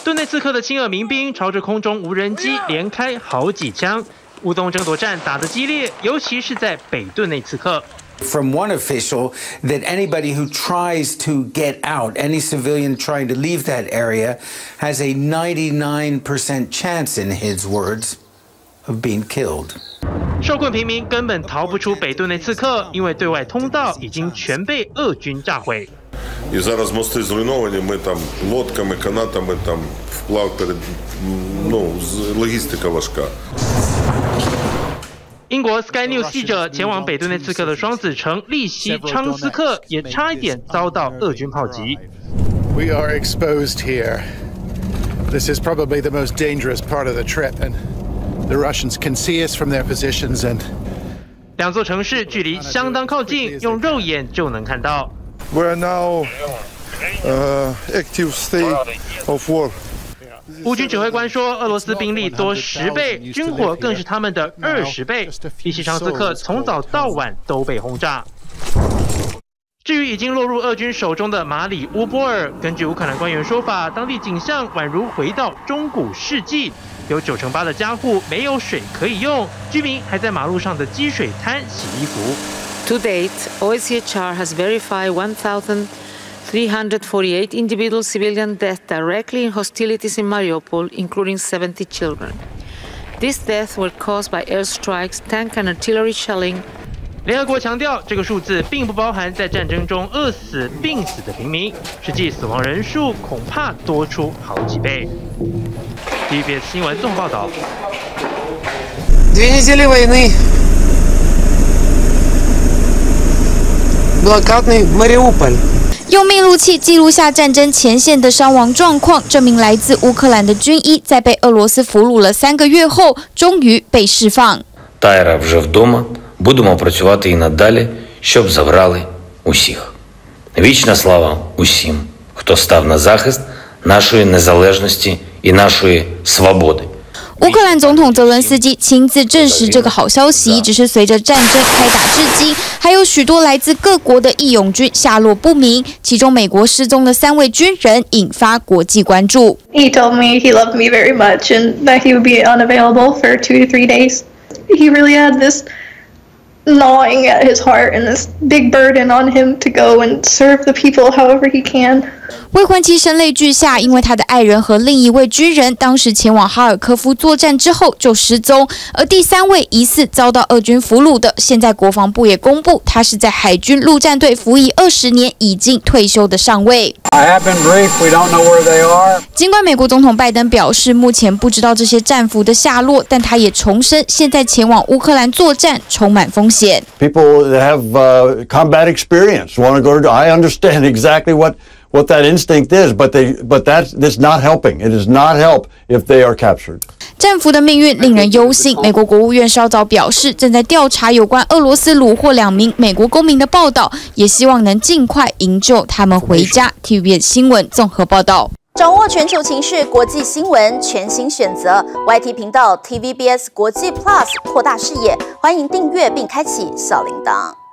顿内茨克的亲俄民兵朝着空中无人机连开好几枪，乌东争夺战打得激烈，尤其是在北顿内茨克。 From one official that anybody who tries to get out, any civilian trying to leave that area, has a 99% chance, in his words, of being killed. 受困平民根本逃不出北顿内茨克，因为对外通道已经全被俄军炸毁。 І зараз мости зруйновані, ми там лодками, канатами там вплав перед, логістика важка. 英国 Sky News 记者前往北顿内茨克的双子城利西昌斯克，也差一点遭到俄军炮击。 We are exposed here. This is probably the most dangerous part of the trip, and the Russians can see us from their positions. And 两座城市距离相当靠近，用肉眼就能看到。 We're now active state of war. 乌军指挥官说，俄罗斯兵力多10倍，军火更是他们的20倍。利西昌斯克从早到晚都被轰炸。至于已经落入俄军手中的马里乌波尔，根据乌克兰官员说法，当地景象宛如回到中古世纪，有98%的家户没有水可以用，居民还在马路上的积水滩洗衣服。 To date, OHCHR has verified 1,348 individual civilian deaths directly in hostilities in Mariupol, including 70 children. These deaths were caused by airstrikes, tank and artillery shelling. 联合国强调，这个数字并不包含在战争中饿死、病死的平民，实际死亡人数恐怕多出好几倍。TVBS 新闻综合报道。 2 недели войны. Блокадный Мариуполь. 用密录器记录下战争前线的伤亡状况，这名来自乌克兰的军医在被俄罗斯俘虏了3个月后，终于被释放。 Тайра вже вдома. Будемо працювати і надалі, щоб забрали усіх. Вічна слава усім, хто став на захист нашої незалежності і нашої свободи. 乌克兰总统泽伦斯基亲自证实这个好消息，只是随着战争开打至今，还有许多来自各国的义勇军下落不明，其中美国失踪的3位军人引发国际关注。 He told me he loved me very much and that he would be unavailable for 2 to 3 days. He really had this gnawing at his heart and this big burden on him to go and serve the people however he can. 未婚妻声泪俱下，因为他的爱人和另一位军人当时前往哈尔科夫作战之后就失踪，而第3位疑似遭到俄军俘虏的，现在国防部也公布，他是在海军陆战队服役20年，已经退休的上尉。 I have been briefed. We don't know where they are. 尽管美国总统拜登表示目前不知道这些战俘的下落，但他也重申，现在前往乌克兰作战充满风险。 People that have combat experience want to go to. I understand exactly what that instinct is, but that's not helping. It does not help if they are captured. 战俘的命运令人忧心。美国国务院稍早表示，正在调查有关俄罗斯虏获2名美国公民的报道，也希望能尽快营救他们回家。TVBS 新闻综合报道。 掌握全球情势、国际新闻，全新选择 YT 频道 TVBS 国际 Plus， 扩大视野。欢迎订阅并开启小铃铛。